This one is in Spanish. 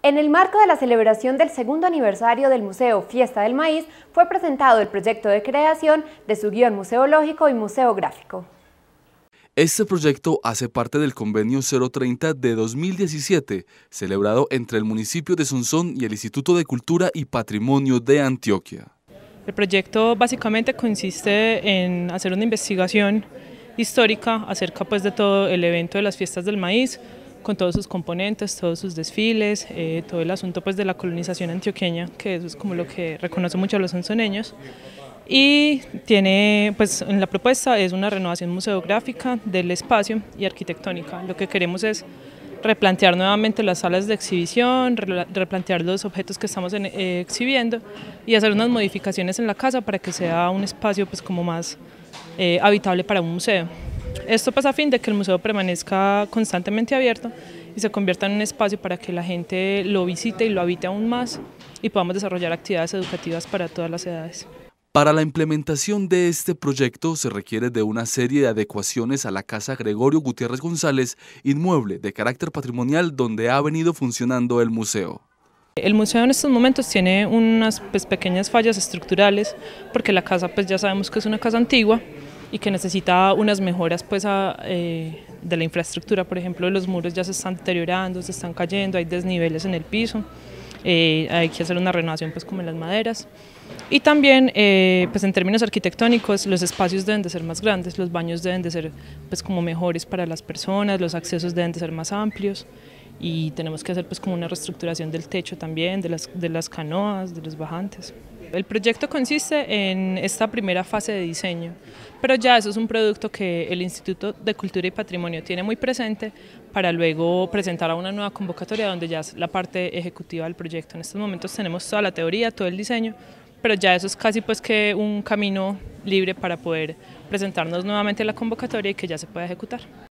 En el marco de la celebración del segundo aniversario del Museo Fiesta del Maíz, fue presentado el proyecto de creación de su guión museológico y museográfico. Este proyecto hace parte del Convenio 030 de 2017, celebrado entre el municipio de Sonsón y el Instituto de Cultura y Patrimonio de Antioquia. El proyecto básicamente consiste en hacer una investigación histórica acerca de todo el evento de las Fiestas del Maíz, con todos sus componentes, todos sus desfiles, todo el asunto de la colonización antioqueña, que eso es como lo que reconoce mucho a los sonsoneños. Y tiene, en la propuesta es una renovación museográfica del espacio y arquitectónica. Lo que queremos es replantear nuevamente las salas de exhibición, replantear los objetos que estamos exhibiendo y hacer unas modificaciones en la casa para que sea un espacio como más habitable para un museo. Esto a fin de que el museo permanezca constantemente abierto y se convierta en un espacio para que la gente lo visite y lo habite aún más y podamos desarrollar actividades educativas para todas las edades. Para la implementación de este proyecto se requiere de una serie de adecuaciones a la Casa Gregorio Gutiérrez González, inmueble de carácter patrimonial donde ha venido funcionando el museo. El museo en estos momentos tiene unas pequeñas fallas estructurales porque la casa ya sabemos que es una casa antigua y que necesita unas mejoras de la infraestructura. Por ejemplo, los muros ya se están deteriorando, se están cayendo, hay desniveles en el piso, hay que hacer una renovación como en las maderas. Y también en términos arquitectónicos los espacios deben de ser más grandes, los baños deben de ser como mejores para las personas, los accesos deben de ser más amplios y tenemos que hacer como una reestructuración del techo también, de las canoas, de los bajantes. El proyecto consiste en esta primera fase de diseño, pero ya eso es un producto que el Instituto de Cultura y Patrimonio tiene muy presente para luego presentar a una nueva convocatoria donde ya es la parte ejecutiva del proyecto. En estos momentos tenemos toda la teoría, todo el diseño, pero ya eso es casi que un camino libre para poder presentarnos nuevamente a la convocatoria y que ya se pueda ejecutar.